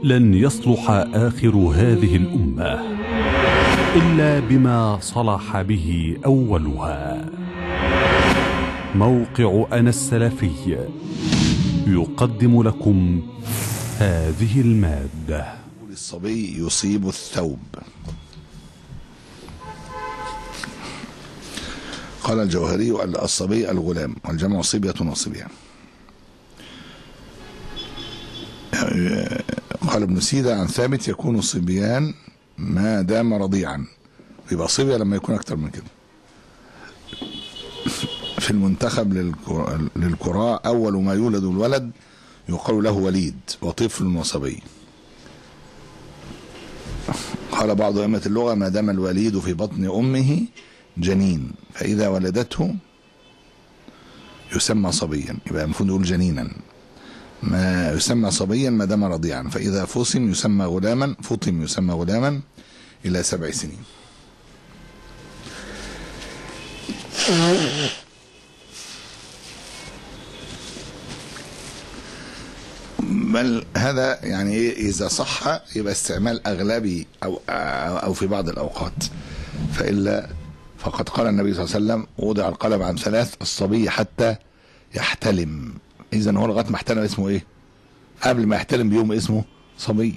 لن يصلح آخر هذه الأمة إلا بما صلح به أولها. موقع أنا السلفي يقدم لكم هذه المادة. الصبي يصيب الثوب. قال الجوهري: الصبي الغلام، والجمع صبية وصبيان. قال ابن سيدة عن ثابت: يكون صبيان ما دام رضيعا، يبقى صبية لما يكون أكتر من كده. في المنتخب للقراء: أول ما يولد الولد يقال له وليد، وطفل وصبي. قال بعض أئمة اللغة: ما دام الوليد في بطن أمه جنين، فإذا ولدته يسمى صبيا، يبقى المفروض نقول جنينا. ما يسمى صبيا ما دام رضيعا، فإذا فطم يسمى غلاما إلى 7 سنين. بل هذا يعني إذا صح يبقى استعمال أغلبي أو في بعض الأوقات، فإلا فقد قال النبي صلى الله عليه وسلم: وضع القلم عن 3: الصبي حتى يحتلم. إذن هو لغاية ما احتلم اسمه إيه؟ قبل ما يحتلم بيوم اسمه صبي.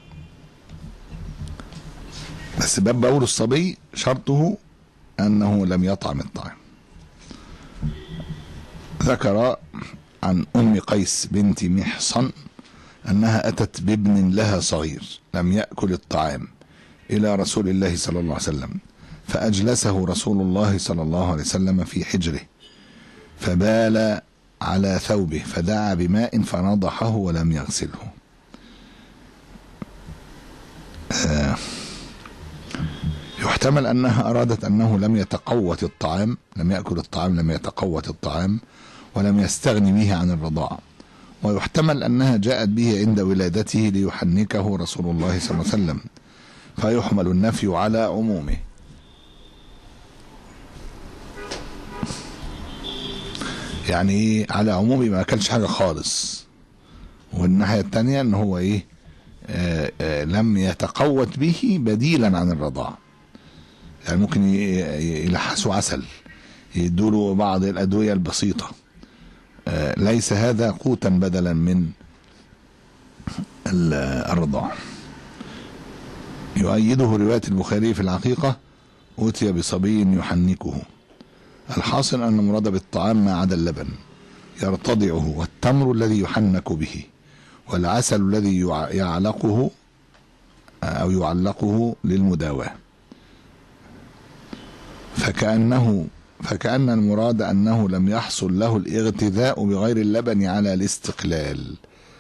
بس باب بول الصبي شرطه أنه لم يطعم الطعام. ذكر عن أم قيس بنت محصن أنها أتت بابن لها صغير لم يأكل الطعام إلى رسول الله صلى الله عليه وسلم، فأجلسه رسول الله صلى الله عليه وسلم في حجره، فبال على ثوبه، فدعا بماء فنضحه ولم يغسله. يحتمل أنها أرادت أنه لم يتقوت الطعام، لم يأكل الطعام، لم يتقوت الطعام ولم يستغني به عن الرضاعة. ويحتمل أنها جاءت به عند ولادته ليحنكه رسول الله صلى الله عليه وسلم، فيحمل النفي على عمومه. يعني على عمومه ما أكلش حاجة خالص. والناحية التانية أنه هو لم يتقوت به بديلا عن الرضاعة. يعني ممكن يلحسوا عسل، يدوله بعض الأدوية البسيطة، ليس هذا قوتا بدلا من الرضاعة. يؤيده رواية البخاري في العقيقة: أوتي بصبي يحنكه. الحاصل أن المراد بالطعام ما عدا اللبن يرتضعه، والتمر الذي يحنك به، والعسل الذي يعلقه للمداواة. فكأن المراد أنه لم يحصل له الاغتذاء بغير اللبن على الاستقلال.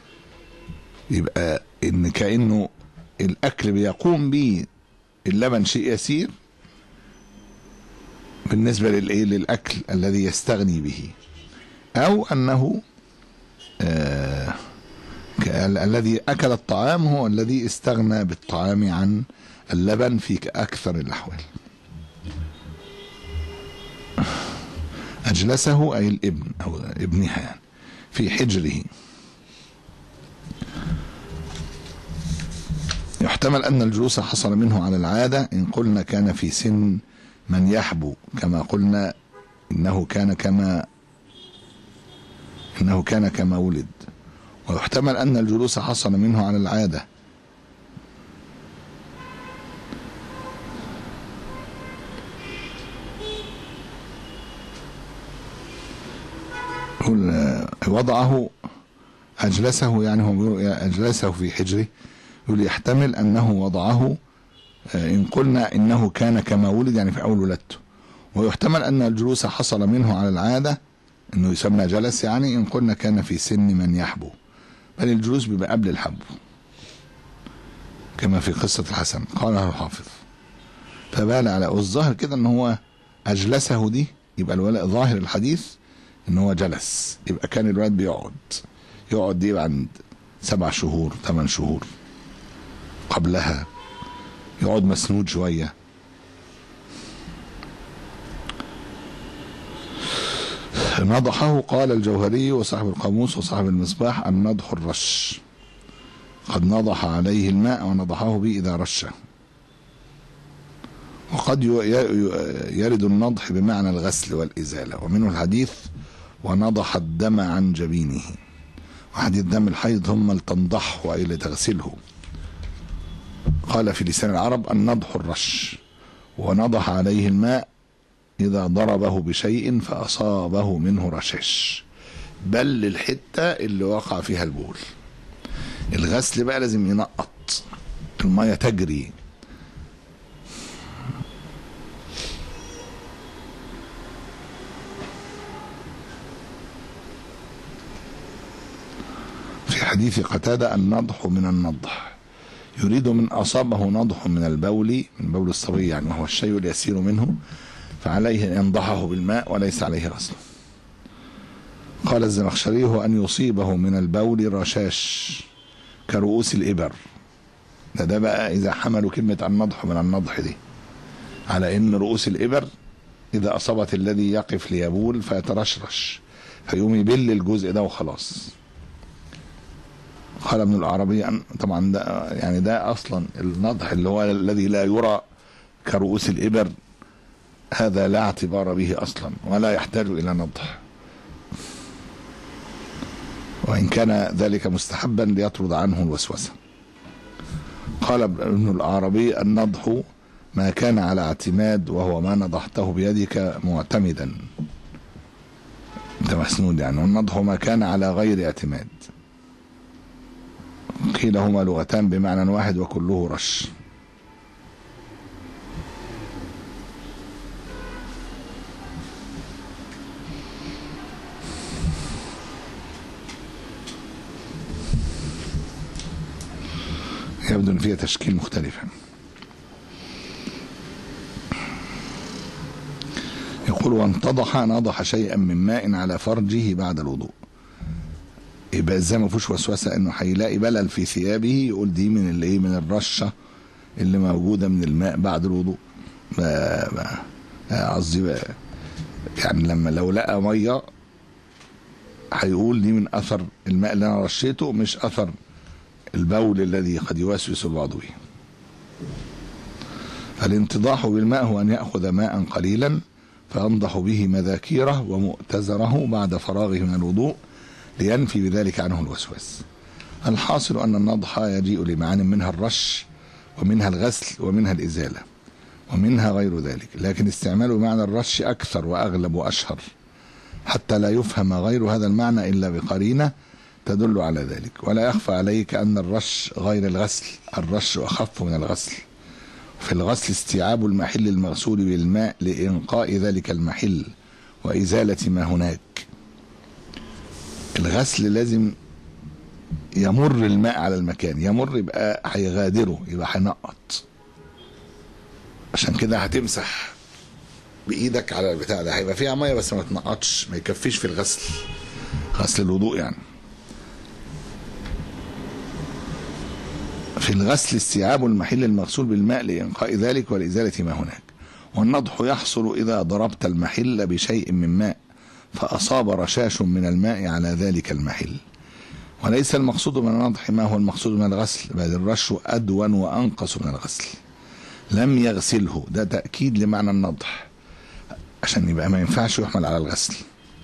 يبقى إن كأنه الأكل بيقوم به اللبن شيء يسير بالنسبة للأكل الذي يستغني به، أو أنه الذي أكل الطعام هو الذي استغنى بالطعام عن اللبن في أكثر الأحوال. أجلسه أي الابن أو ابنها في حجره. يحتمل أن الجلوس حصل منه على العادة، إن قلنا كان في سن من يحبو، كما قلنا إنه كان كما ولد. ويحتمل أن الجلوس حصل منه على العادة، وضعه أجلسه، يعني هو أجلسه في حجره. يقول يحتمل أنه وضعه إن قلنا إنه كان كما ولد، يعني في أول ولادته. ويحتمل أن الجلوس حصل منه على العادة، إنه يسمى جلس، يعني إن قلنا كان في سن من يحبو، بل الجلوس بيبقى قبل الحبو كما في قصة الحسن. قالها الحافظ: فبال على. والظاهر كده إن هو أجلسه دي، يبقى الولاء ظاهر الحديث إن هو جلس، يبقى كان الولد يقعد دي عند 7 شهور 8 شهور، قبلها يقعد مسنود شوية. نضحه. قال الجوهري وصاحب القاموس وصاحب المصباح: النضح الرش، قد نضح عليه الماء ونضحه به إذا رشه. وقد يرد النضح بمعنى الغسل والإزالة، ومنه الحديث ونضح الدم عن جبينه، وحديث دم الحيض ثم لتنضحه أي لتغسله. قال في لسان العرب النضح الرش، ونضح عليه الماء إذا ضربه بشيء فأصابه منه رشاش، بل للحتة اللي وقع فيها البول. الغسل بقى لازم ينقط المية تجري. في حديث قتادة النضح من النضح، يريد من أصابه نضح من البول، من بول الصبي يعني، وهو الشيء اليسير منه، فعليه أن ينضحه بالماء وليس عليه غسله. قال الزمخشري هو أن يصيبه من البول رشاش كرؤوس الإبر. ده بقى إذا حملوا كلمة النضح من النضح دي على إن رؤوس الإبر إذا أصابت الذي يقف ليبول فيترشرش فيقوم يبل الجزء ده وخلاص. قال ابن الأعرابي طبعا ده يعني ده أصلا النضح اللي هو الذي لا يرى كرؤوس الإبر، هذا لا اعتبار به أصلا ولا يحتاج إلى نضح، وإن كان ذلك مستحبا ليطرد عنه الوسوسة. قال ابن الأعرابي النضح ما كان على اعتماد، وهو ما نضحته بيدك معتمدا، انت مسنود يعني، والنضح ما كان على غير اعتماد. قيل هما لغتان بمعنى واحد وكله رش. يبدو ان فيها تشكيل مختلف. يقول وانتضح نضح شيئا من ماء على فرجه بعد الوضوء. يبقى ازاي ما فيهوش وسوسه انه هيلاقي بلل في ثيابه يقول دي من الايه، من الرشه اللي موجوده من الماء بعد الوضوء. قصدي يعني لما لو لقى ميه هيقول دي من اثر الماء اللي انا رشيته، مش اثر البول الذي قد يوسوس البعض به. الانتضاح بالماء هو أن يأخذ ماء قليلا فينضح به مذاكيره ومؤتزره بعد فراغه من الوضوء لينفي بذلك عنه الوسواس. الحاصل أن النضح يجيء لمعان منها الرش ومنها الغسل ومنها الإزالة ومنها غير ذلك، لكن استعمال معنى الرش أكثر وأغلب وأشهر، حتى لا يفهم غير هذا المعنى إلا بقرينة تدل على ذلك. ولا يخفى عليك أن الرش غير الغسل، الرش أخف من الغسل. في الغسل استيعاب المحل المغسول بالماء لإنقاء ذلك المحل وإزالة ما هناك. الغسل لازم يمر الماء على المكان، يمر يبقى هيغادره، يبقى هينقط. عشان كده هتمسح بإيدك على البتاع ده، هيبقى فيها مية بس ما تنقطش، ما يكفيش في الغسل، غسل الوضوء يعني. في الغسل استيعاب المحل المغسول بالماء لإنقاء ذلك ولإزالة ما هناك. والنضح يحصل إذا ضربت المحل بشيء من ماء فأصاب رشاش من الماء على ذلك المحل. وليس المقصود من النضح ما هو المقصود من الغسل، بل الرش أدون وأنقص من الغسل. لم يغسله، ده تأكيد لمعنى النضح عشان يبقى ما ينفعش يحمل على الغسل.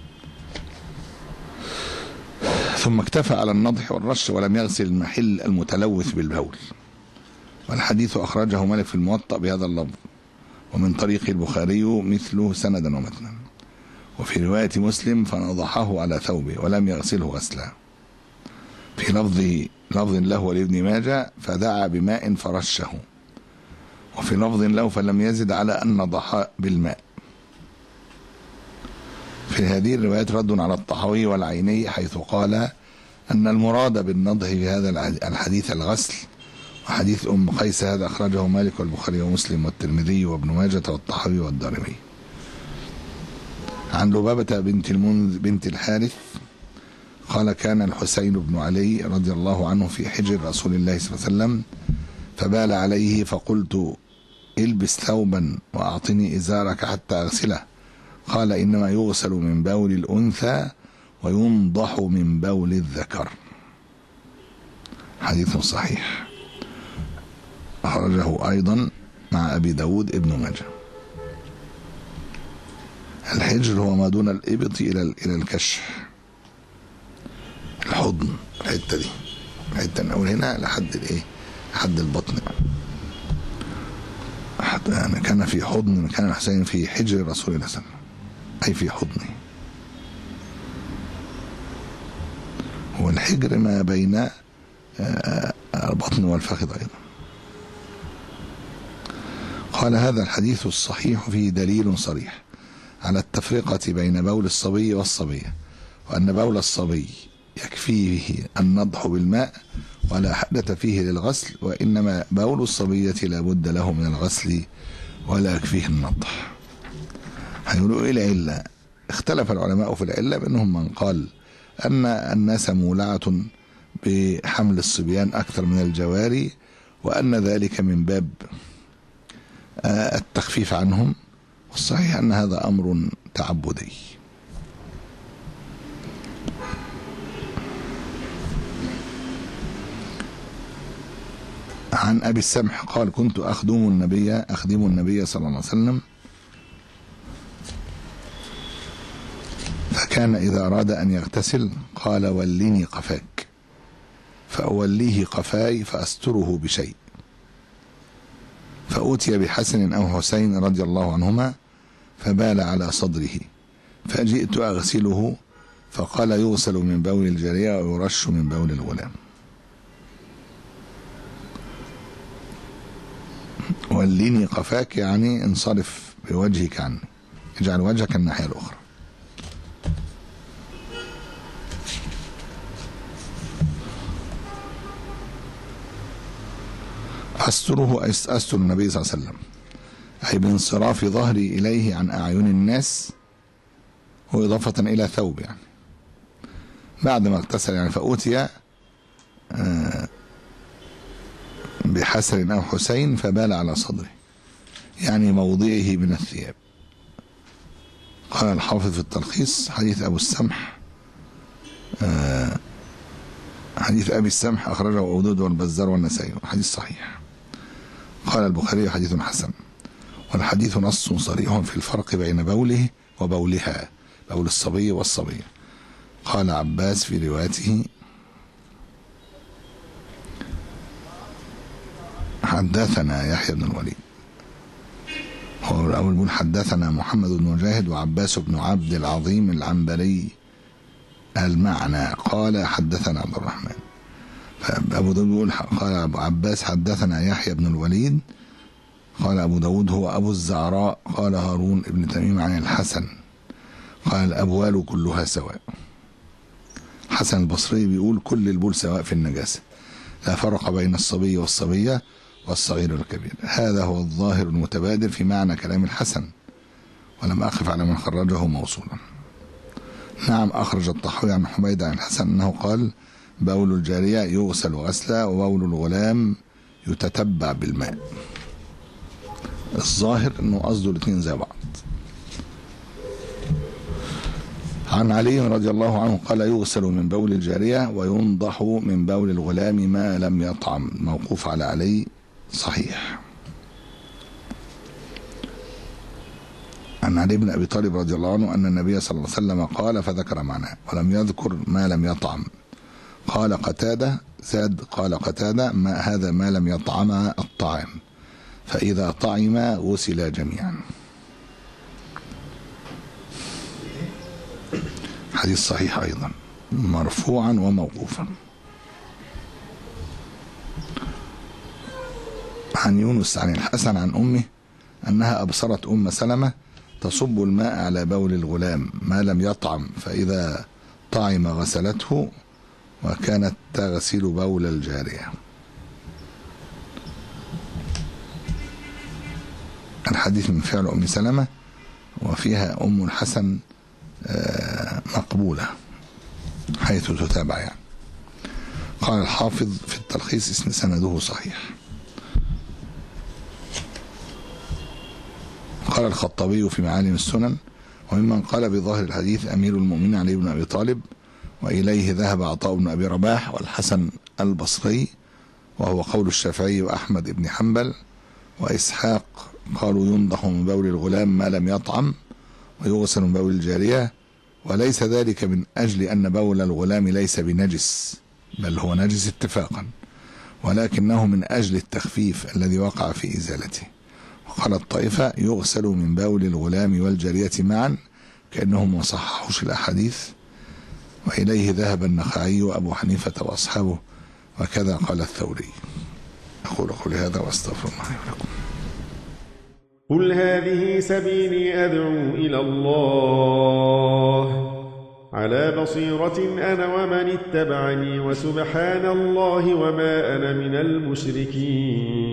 ثم اكتفى على النضح والرش ولم يغسل المحل المتلوث بالبول. والحديث أخرجه مالك في الموطأ بهذا اللفظ، ومن طريق البخاري مثله سندا ومتنا. وفي رواية مسلم فنضحه على ثوبه ولم يغسله غسلا. في لفظ له ولابن ماجه فدعا بماء فرشه. وفي لفظ له فلم يزد على أن نضح بالماء. في هذه الروايات رد على الطحاوي والعيني حيث قال أن المراد بالنضح في هذا الحديث الغسل. وحديث أم قيس هذا أخرجه مالك والبخاري ومسلم والترمذي وابن ماجة والطحاوي والدارمي. عن لبابة بنت الحارث قال كان الحسين بن علي رضي الله عنه في حجر رسول الله صلى الله عليه وسلم فبال عليه فقلت البس ثوبا وأعطني إزارك حتى أغسله. قال إنما يغسل من بول الأنثى وينضح من بول الذكر. حديث صحيح أخرجه أيضا مع أبي داود ابن ماجه. الحجر هو ما دون الإبط إلى الكشح، الحضن، الحتة دي، الحتة من أول هنا لحد الإيه، لحد البطن. يعني كان في حضن، كان الحسين في حجر رسول الله صلى الله عليه وسلم، أي في حضنه. هو الحجر ما بين البطن والفخذ أيضا. قال هذا الحديث الصحيح فيه دليل صريح على التفرقة بين بول الصبي والصبية، وأن بول الصبي يكفيه النضح بالماء ولا حدث فيه للغسل، وإنما بول الصبية لا بد له من الغسل ولا يكفيه النضح. هيقولوا إيه العلة؟ اختلف العلماء في العلة، منهم من قال أن الناس مولعة بحمل الصبيان أكثر من الجواري، وأن ذلك من باب التخفيف عنهم، والصحيح أن هذا أمر تعبدي. عن أبي السمح قال كنت أخدم النبي صلى الله عليه وسلم، فكان إذا أراد أن يغتسل قال ولني قفاك، فأوليه قفاي فأستره بشيء، فأوتي بحسن أو حسين رضي الله عنهما فبال على صدره، فجئت أغسله فقال يغسل من بول الجارية ويرش من بول الغلام. ولني قفاك يعني انصرف بوجهك عني، اجعل وجهك الناحية الأخرى. أستره أستر النبي صلى الله عليه وسلم، أي بانصراف ظهري إليه عن أعين الناس، وإضافة إلى ثوب يعني بعد ما اغتسل يعني. فأوتي بحسن أو حسين فبال على صدره، يعني موضعه من الثياب. قال الحافظ في التلخيص حديث أبو السمح، حديث أبي السمح أخرجه أبو داود والبزار والنسائي، حديث صحيح. قال البخاري حديث حسن، والحديث نص صريح في الفرق بين بوله وبولها، بول الصبي والصبية. قال عباس في روايته حدثنا يحيى بن الوليد، هو الأول بيقول حدثنا محمد بن مجاهد وعباس بن عبد العظيم العنبري المعنى، قال حدثنا عبد الرحمن. فأبو داود بيقول قال أبو عباس حدثنا يحيى بن الوليد، قال أبو داود هو أبو الزعراء، قال هارون بن تميم عن الحسن قال الأبوال كلها سواء. حسن البصري بيقول كل البول سواء في النجاسة، لا فرق بين الصبي والصبية والصغير والكبير. هذا هو الظاهر المتبادر في معنى كلام الحسن، ولم أقف على من خرجه موصولا. نعم أخرج الطحاوي عن حميد عن الحسن أنه قال بول الجارية يغسل غسلا وبول الغلام يتتبع بالماء. الظاهر أنه قصده الاثنين زي بعض. عن علي رضي الله عنه قال يغسل من بول الجارية وينضح من بول الغلام ما لم يطعم، موقوف على علي صحيح. عن علي بن أبي طالب رضي الله عنه أن النبي صلى الله عليه وسلم قال فذكر معناه ولم يذكر ما لم يطعم. قال قتادة زاد قال قتادة ما هذا ما لم يطعم الطعام، فإذا طعم غسل جميعا. حديث صحيح أيضا مرفوعا وموقوفا. عن يونس عن الحسن عن أمه أنها أبصرت أم سلمة تصب الماء على بول الغلام ما لم يطعم، فإذا طعم غسلته، وكانت تغسل بول الجارية. الحديث من فعل أم سلمة، وفيها أم الحسن مقبولة حيث تتابع يعني. قال الحافظ في التلخيص اسم سنده صحيح. قال الخطابي في معالم السنن وممن قال بظاهر الحديث أمير المؤمنين علي بن أبي طالب، وإليه ذهب عطاء بن أبي رباح والحسن البصري، وهو قول الشافعي وأحمد بن حنبل وإسحاق، قالوا ينضح من بول الغلام ما لم يطعم ويغسل من بول الجارية، وليس ذلك من أجل أن بول الغلام ليس بنجس، بل هو نجس اتفاقا، ولكنه من أجل التخفيف الذي وقع في إزالته. وقال الطائفة يغسل من بول الغلام والجارية معا، كأنهم ما صححوش الأحاديث، وإليه ذهب النخعي وأبو حنيفة وأصحابه، وكذا قال الثوري. أقول قولي هذا وأستغفر الله لي ولكم. قل هذه سبيلي أدعو إلى الله على بصيرة أنا ومن اتبعني، وسبحان الله وما أنا من المشركين.